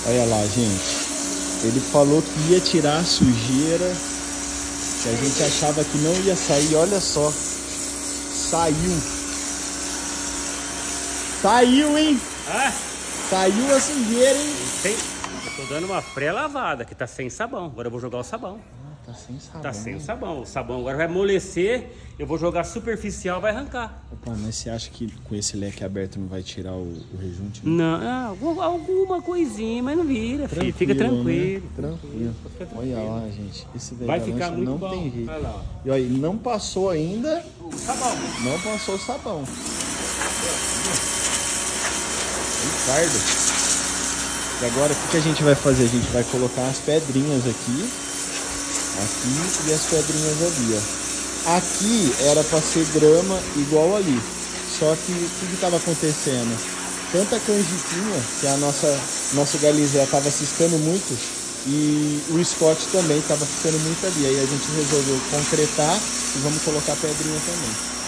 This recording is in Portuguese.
Olha lá, gente. Ele falou que ia tirar a sujeira, que a gente achava que não ia sair. Olha só. Saiu. Saiu, hein? Ah, Saiu a sujeira, hein? eu tô dando uma pré-lavada, que tá sem sabão. Agora eu vou jogar o sabão. Tá sem sabão. Tá sem o sabão. O sabão agora vai amolecer, eu vou jogar superficial, vai arrancar. Opa, mas você acha que com esse leque aberto não vai tirar o rejunte? Não, alguma coisinha, mas não vira, filho. Fica tranquilo. Né? Tranquilo. Olha lá, gente. Esse daí Vai ficar muito não bom. tem jeito. Olha lá. E olha, não passou ainda. O sabão. Não passou o sabão. Ricardo. E agora o que a gente vai fazer? A gente vai colocar as pedrinhas aqui e as pedrinhas ali, ó. Aqui era para ser grama igual ali. Só que o que estava acontecendo? Tanta canjiquinha que a nosso galizé estava ciscando muito e o Scott também estava ficando muito ali. Aí a gente resolveu concretar e vamos colocar pedrinha também.